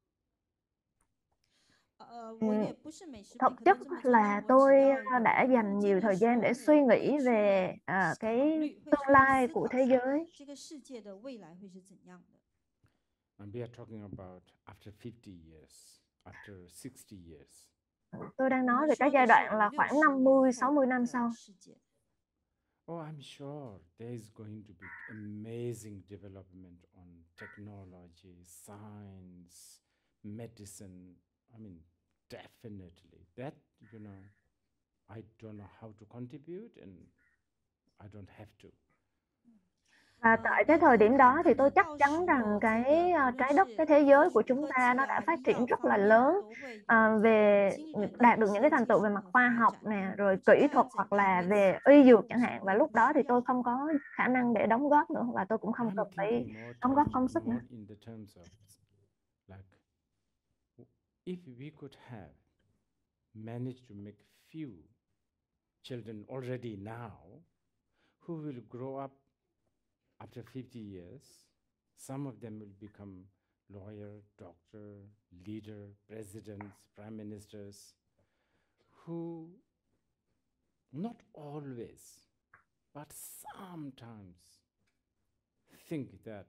我也不是每时每 Thực 刻 chất 都这么做， là 但我 tôi 只要有 đã 一个 dành 空间 nhiều 的 thời 时 gian 候， để 我 suy 会 nghĩ 去 về 考 cái 虑，会 tương 去 lai 思 của 考 thế giới. 这个世界的未来会是怎样的。 And we are talking about after 50 years, after 60 years. Tôi đang 我 nói 们 về cái 说 giai 的是 đoạn 五 là 六 khoảng 十 50, 年 60 năm 后 sau. 的世界。 Oh, I'm sure there is going to be amazing development on technology, science, medicine. I mean, definitely. That, I don't know how to contribute and I don't have to. Và tại cái thời điểm đó thì tôi chắc chắn rằng cái trái đất, cái thế giới của chúng ta nó đã phát triển rất là lớn về đạt được những cái thành tựu về mặt khoa học nè, rồi kỹ thuật hoặc là về y dược chẳng hạn. Và lúc đó thì tôi không có khả năng để đóng góp nữa và tôi cũng không cần phải đóng góp công sức nữa. In the terms of like, if we could have managed to make few children already now who will grow up after 50 years, some of them will become lawyer, doctor, leader, presidents, prime ministers, who not always, but sometimes think that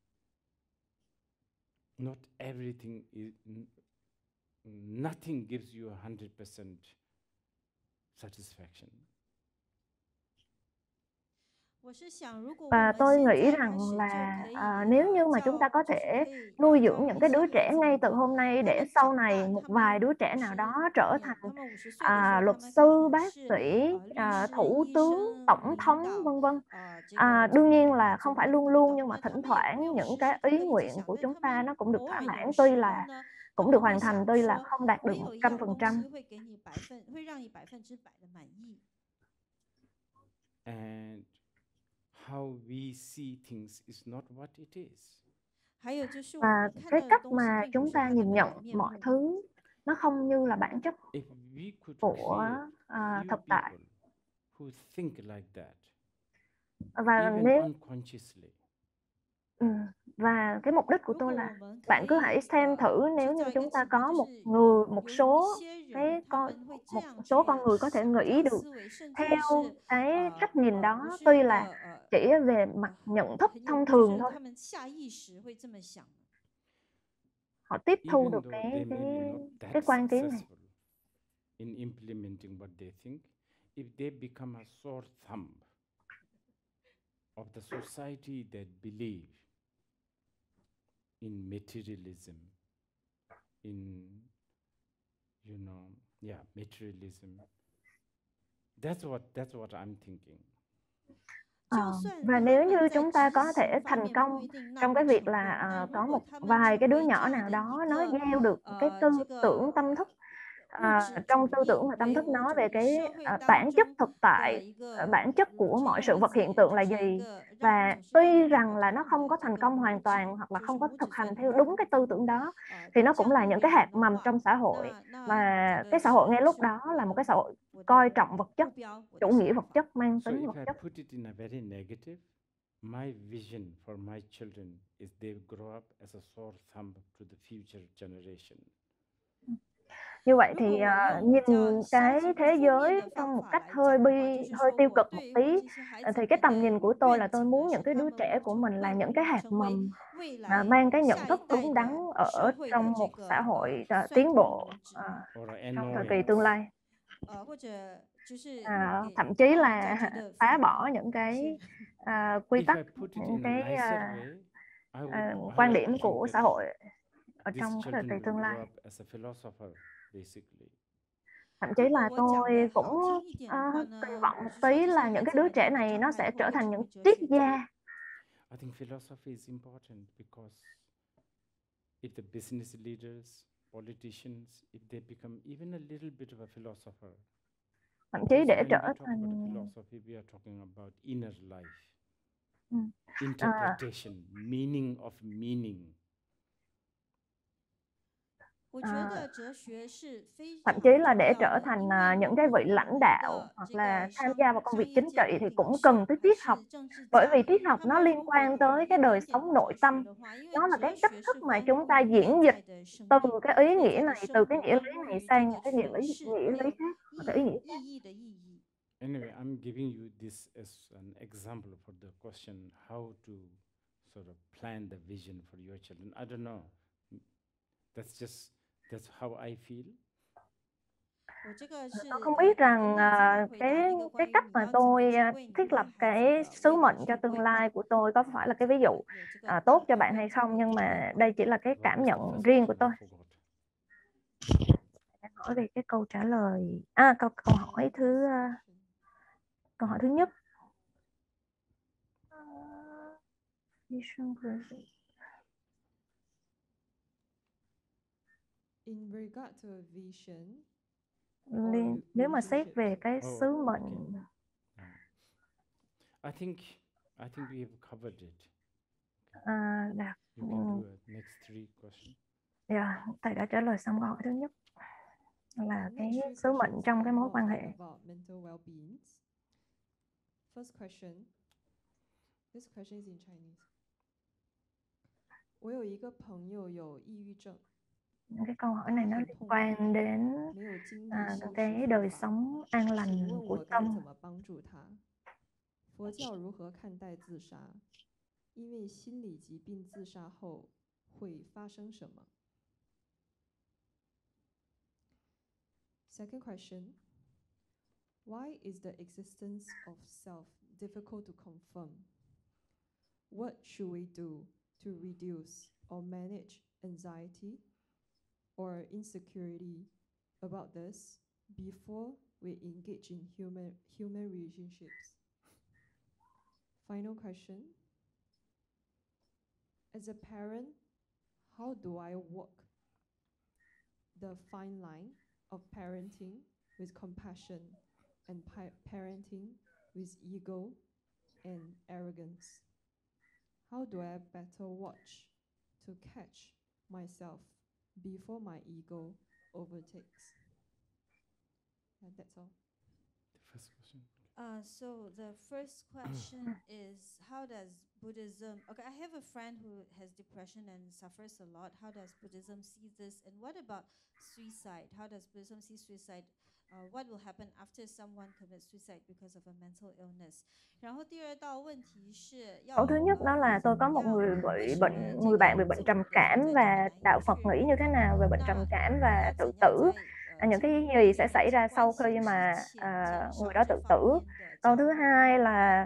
not everything is, nothing gives you 100% satisfaction. Và tôi nghĩ rằng là nếu như mà chúng ta có thể nuôi dưỡng những cái đứa trẻ ngay từ hôm nay để sau này một vài đứa trẻ nào đó trở thành luật sư, bác sĩ, thủ tướng, tổng thống, vân vân. Đương nhiên là không phải luôn luôn, nhưng mà thỉnh thoảng những cái ý nguyện của chúng ta nó cũng được thỏa mãn, tuy là cũng được hoàn thành, tuy là không đạt được 100%. And how we see things is not what it is. Và cái cách mà chúng ta nhìn nhận mọi thứ nó không như là bản chất If we could của create thực few tại. people who think like that, Và even nếu unconsciously, và cái mục đích của tôi là bạn cứ hãy xem thử, nếu như chúng ta có một số con người có thể nghĩ được theo cái cách nhìn đó, tuy là chỉ về mặt nhận thức thông thường thôi, họ tiếp thu even được though they may be not cái that quan điểm này. successful in implementing what they think, if they become a sore thumb of the society that believe in materialism, in, materialism. That's what I'm thinking. Và nếu như chúng ta có thể thành công trong cái việc là có một vài cái đứa nhỏ nào đó nó gieo được cái tư tưởng tâm thức, trong tư tưởng và tâm thức nói về cái bản chất thực tại, bản chất của mọi sự vật hiện tượng là gì, và tuy rằng là nó không có thành công hoàn toàn hoặc là không có thực hành theo đúng cái tư tưởng đó, thì nó cũng là những cái hạt mầm trong xã hội, và cái xã hội ngay lúc đó là một cái xã hội coi trọng vật chất, chủ nghĩa vật chất, mang So tính if vật I chất. put it in a very negative, my vision for my children is they grow up as a sore thumb to the future generation. Như vậy thì nhìn cái thế giới trong một cách hơi tiêu cực một tí, thì cái tầm nhìn của tôi là tôi muốn những cái đứa trẻ của mình là những cái hạt mầm mang cái nhận thức đúng đắn ở trong một xã hội tiến bộ trong thời kỳ tương lai. Thậm chí là phá bỏ những cái quy tắc, những cái quan điểm của xã hội ở trong cái thời kỳ tương lai. Thậm chí là tôi cũng kỳ vọng một tí là những cái đứa trẻ này nó sẽ trở thành những triết gia. I think philosophy is important because if the business leaders, politicians, if they become even a little bit of a philosopher, thậm chí để trở when we talk thành about philosophy, we are talking about inner life, interpretation, meaning of meaning. Thậm chí là để trở thành những cái vị lãnh đạo hoặc là tham gia vào công việc chính trị thì cũng cần tới triết học, bởi vì triết học nó liên quan tới cái đời sống nội tâm, nó là cái cách thức mà chúng ta diễn dịch từ cái ý nghĩa này, từ cái nghĩa lý này sang những cái nghĩa lý khác, hoặc cái ý nghĩa khác. Anyway, I'm giving you this as an example for the question how to sort of plan the vision for your children. I don't know. That's how I feel. Tôi không biết rằng cái cách mà tôi thiết lập cái sứ mệnh cho tương lai của tôi có phải là cái ví dụ tốt cho bạn hay không, nhưng mà đây chỉ là cái cảm nhận riêng của tôi. Hỏi về cái câu trả lời, câu hỏi thứ nhất. In regard to a vision, nếu mà xét về cái sứ mệnh, I think we have covered it. You can do next three questions. Thầy đã trả lời xong câu hỏi thứ nhất là cái sứ mệnh trong cái mối quan hệ. First question. This question is in Chinese. 我有一个朋友有抑郁症。 Những cái câu hỏi này 他 nó 很 liên 痛苦， quan đến 没有经历受 cái 持 đời 佛法， sống an 请 lành 问 của 我该 tâm. 怎么帮助他？佛教如何看待自杀？因为心理疾病自杀后会发生什么？ Second question. Why is the existence of self difficult to confirm? What should we do to reduce or manage anxiety or insecurity about this before we engage in human relationships? Final question. As a parent, how do I walk the fine line of parenting with compassion and parenting with ego and arrogance? How do I better watch to catch myself before my ego overtakes? That's all. The first question. So the first question is, how does Buddhism, okay, I have a friend who has depression and suffers a lot. How does Buddhism see this? And what about suicide? How does Buddhism see suicide? What will happen after someone commits suicide because of a mental illness? 然后第二道问题是要 Câu thứ nhất đó là tôi có một người bạn bị bệnh trầm cảm, và đạo Phật nghĩ như thế nào về bệnh trầm cảm và tự tử? Những cái gì sẽ xảy ra sau khi mà người đó tự tử? Câu thứ hai là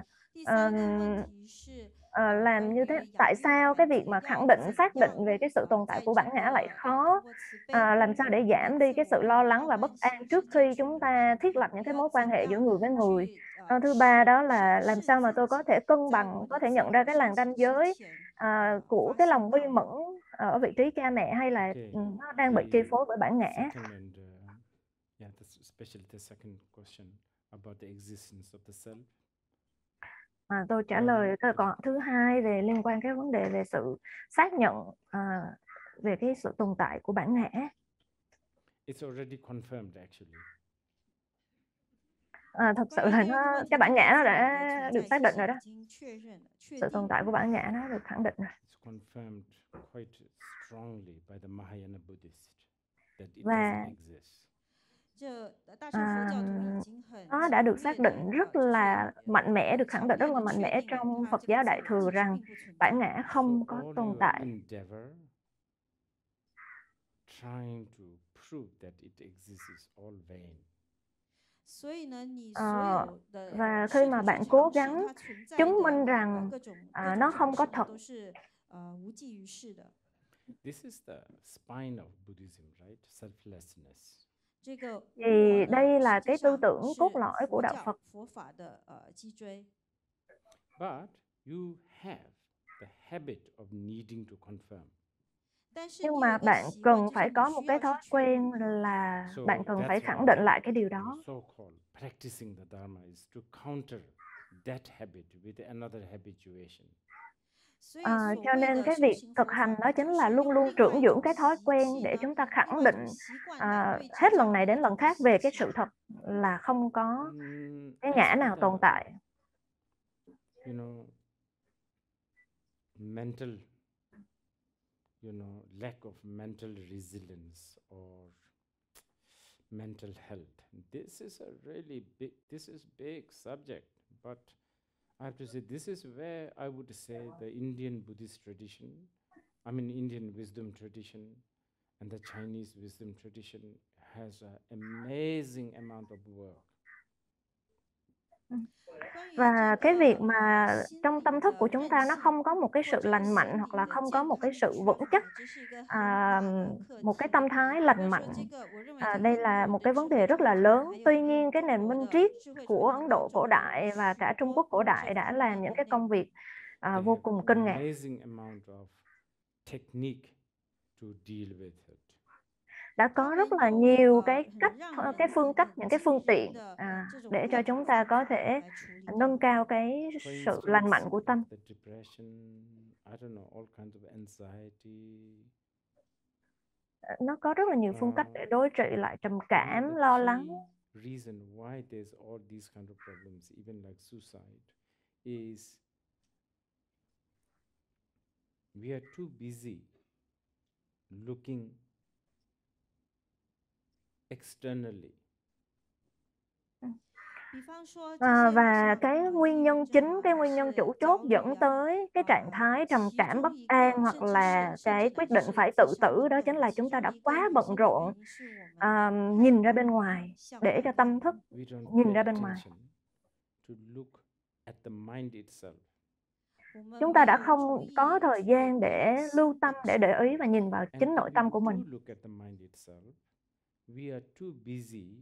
làm như thế, tại sao cái việc mà khẳng định, xác định về cái sự tồn tại của bản ngã lại khó? Làm sao để giảm đi cái sự lo lắng và bất an trước khi chúng ta thiết lập những cái mối quan hệ giữa người với người? Câu thứ ba đó là làm sao mà tôi có thể cân bằng, có thể nhận ra cái làn ranh giới của cái lòng bi mẫn ở vị trí cha mẹ, hay là nó đang bị chi phối bởi bản ngã. Especially the second question about the existence of the self. Tôi trả lời câu hỏi thứ hai về liên quan cái vấn đề về sự xác nhận về cái sự tồn tại của bản ngã. It's already confirmed actually. Thật sự là cái bản ngã nó đã được xác định rồi đó. Sự tồn tại của bản ngã nó được khẳng định rồi. It's confirmed quite strongly by the Mahayana Buddhist that it Và doesn't exist. Nó đã được xác định rất là mạnh mẽ, được khẳng định rất là mạnh mẽ trong Phật giáo Đại Thừa rằng bản ngã không có tồn tại. Trying to prove that it exists is all vain. Và khi mà bạn cố gắng chứng minh rằng nó không có thật, this is the spine of Buddhism, right? Selflessness. Thì đây là cái tư tưởng cốt lõi của đạo Phật. But you have the habit of needing to confirm. Nhưng mà bạn cần phải có một cái thói quen là bạn cần phải khẳng định lại cái điều đó. So-called practicing the Dharma is to counter that habit with another habituation. Cho nên cái việc thực hành đó chính là luôn luôn trưởng dưỡng cái thói quen để chúng ta khẳng định hết lần này đến lần khác về cái sự thật là không có cái ngã nào tồn tại. You know, lack of mental resilience or mental health. This is a really big subject, but I have to say this is where I would say the Indian Buddhist tradition, Indian wisdom tradition and the Chinese wisdom tradition has an amazing amount of work. Và cái việc mà trong tâm thức của chúng ta nó không có một cái sự lành mạnh, hoặc là không có một cái sự vững chắc, một cái tâm thái lành mạnh, đây là một cái vấn đề rất là lớn. Tuy nhiên cái nền minh triết của Ấn Độ cổ đại và cả Trung Quốc cổ đại đã làm những cái công việc vô cùng kinh ngạc. Đã có rất là nhiều cái phương cách, những cái phương tiện để cho chúng ta có thể nâng cao cái sự lành mạnh của tâm. Nó có rất là nhiều phương cách để đối trị lại trầm cảm, lo lắng. Reason why there's all these kind of problems, even like suicide, is we are too busy looking externally. Và cái nguyên nhân chính, cái nguyên nhân chủ chốt dẫn tới cái trạng thái trầm cảm bất an hoặc là cái quyết định phải tự tử, đó chính là chúng ta đã quá bận rộn nhìn ra bên ngoài, để cho tâm thức We don't nhìn pay ra bên ngoài. attention to look at the mind itself. Chúng ta đã không có thời gian để lưu tâm, để ý và nhìn vào And chính if nội we tâm của do mình. look at the mind itself, we are too busy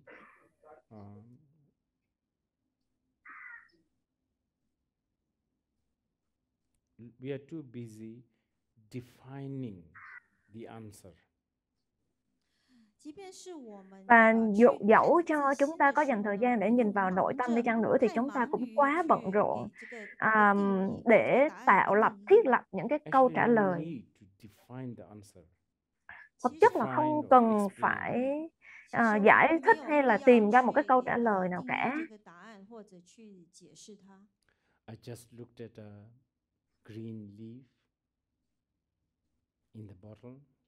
defining the answer. Và dẫu cho chúng ta có dành thời gian để nhìn vào nội tâm đi chăng nữa, thì chúng ta cũng quá bận rộn để thiết lập những cái câu trả lời. Thực chất là không cần phải giải thích hay là tìm ra một cái câu trả lời nào cả. I just looked at a green leaf in the bottle.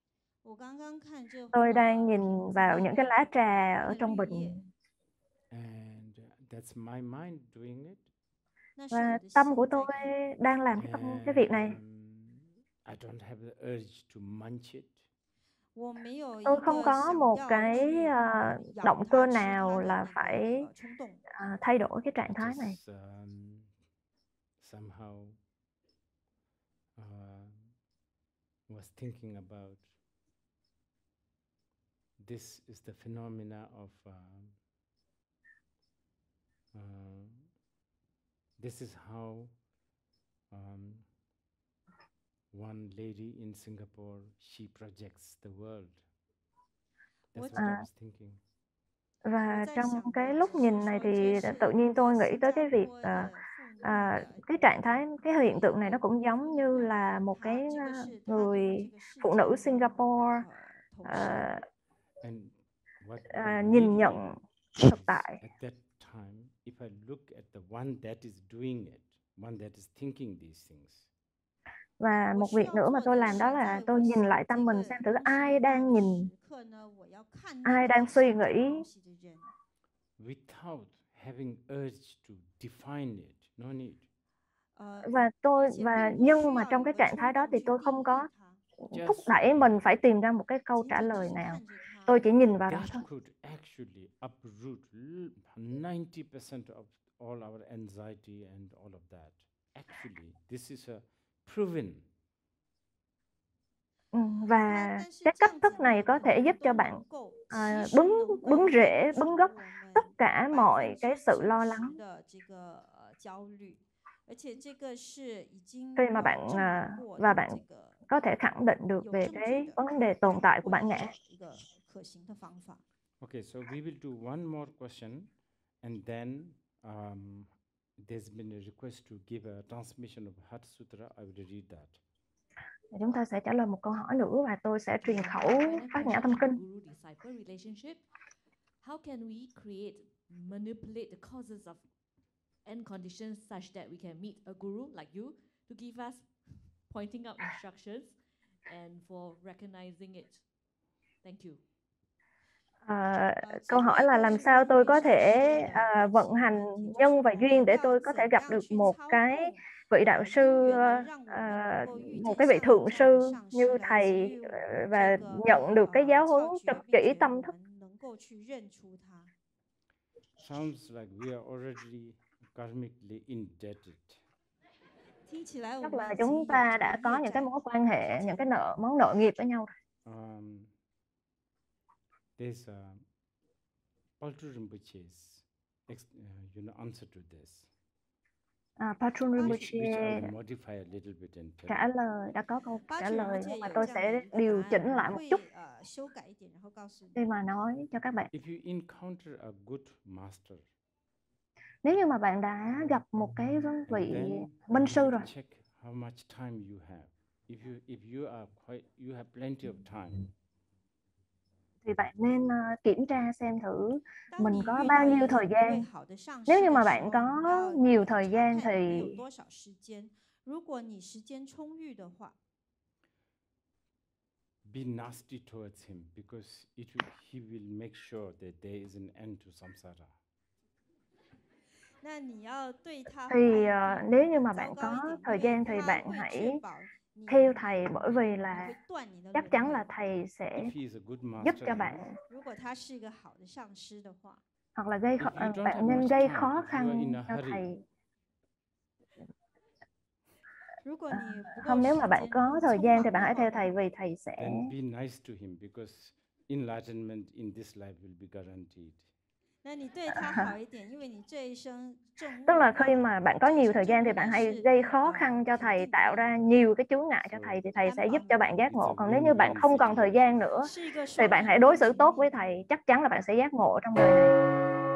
Tôi đang nhìn vào những cái lá trà ở trong bình. And that's my mind doing it. Và tâm của tôi đang làm cái việc này. I don't have the urge to munch it. Tôi không có một cái động cơ nào là phải thay đổi cái trạng thái này. Somehow was thinking about this is the phenomena of this is how one lady in Singapore, she projects the world. That's what I was thinking. Và trong cái lúc nhìn này thì tự nhiên tôi nghĩ tới cái việc cái trạng thái, cái hiện tượng này nó cũng giống như là một cái người phụ nữ Singapore nhìn nhận thực tại. At that time, if I look at the one that is doing it, one that is thinking these things. Và một việc nữa mà tôi làm đó là tôi nhìn lại tâm mình xem thử ai đang nhìn, ai đang suy nghĩ. Without having urge to define it, no need. Nhưng mà trong cái trạng thái đó thì tôi không có thúc đẩy mình phải tìm ra một cái câu trả lời nào. Tôi chỉ nhìn vào đó thôi. That could actually uproot 90% of all our anxiety and all of that. Actually, this is a proven. Và cái cách thức này có thể giúp cho bạn bứng rễ, bứng gốc tất cả mọi cái sự lo lắng. Khi mà bạn bạn có thể khẳng định được về cái vấn đề tồn tại của bản ngã. Okay, so we will do one more question, and then there's been a request to give a transmission of Heart Sutra. I will read that. Chúng ta sẽ trả lời một câu hỏi nữa và tôi sẽ truyền khẩu Bát Nhã Tâm Kinh. How can we create, manipulate the causes of and conditions such that we can meet a guru like you to give us pointing out instructions and for recognizing it? Thank you. Câu hỏi là làm sao tôi có thể vận hành nhân và duyên để tôi có thể gặp được một cái vị đạo sư, một cái vị thượng sư như thầy và nhận được cái giáo huấn trực chỉ tâm thức. Sounds like we are already karmically indebted. Chắc là chúng ta đã có những cái mối quan hệ, những cái món nợ nghiệp với nhau. There's Paltru Rinpoche's answer to this. Paltru Rinpoche modify a little bit and đã có câu trả lời, nhưng mà tôi sẽ điều chỉnh lại một chút khi mà nói cho các bạn. If you encounter a good master, nếu như mà bạn đã gặp một cái vị minh sư rồi, check how much time you have. If you have plenty of time, thì bạn nên kiểm tra xem thử mình có bao nhiêu thời gian. Nếu như mà bạn có nhiều thời gian thì be nasty towards him, because he will make sure that there is an end to samsara. 那你要对他 Thì 坏一点 nếu như mà 糟 bạn 糕一 có 点， thời 因为 gian thì 他 bạn 会 hãy 确保你 theo thầy, bởi vì 你 là 会断你的 chắc 轮 chắn 回 là thầy sẽ If he is a good giúp master, cho you bạn, know, 如果他是一个好的上师的话， hoặc là gây if you don't bạn have nên much gây time, khó if you are khăn in a cho hurry, thầy. 如果你不够 Không, nếu 时 mà bạn 间， có 你 thời 匆 gian 忙 thì bạn 的 hãy theo 话， thầy, vì thầy sẽ then be nice to him, because enlightenment in this life will be guaranteed. 那你对他好一点，因为你这一生证悟 tức là 了 khi mà bạn có 这一 nhiều 生 thời 证 gian 悟 thì bạn 的 hãy 是 gây khó khăn cho 肯 thầy, 定不 tạo 一 ra 样的， nhiều cái chướng ngại cho So thầy, thì thầy sẽ giúp 安 cho 保 bạn giác it's ngộ. a Còn nếu như bạn win-win không còn thời gian situation. nữa 是一个 thì 双 bạn 赢 hãy 的 đối xử 局 tốt với 面。 thầy, chắc chắn là bạn sẽ giác ngộ trong đời này.